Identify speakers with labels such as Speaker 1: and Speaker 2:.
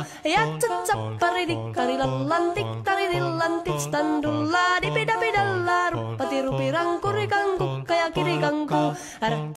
Speaker 1: Ja tsatsapari dikkari lallan tikkari dillan tikstandulla dipidapidalla ruppati rupi rankuri kankukka ja kirikanku.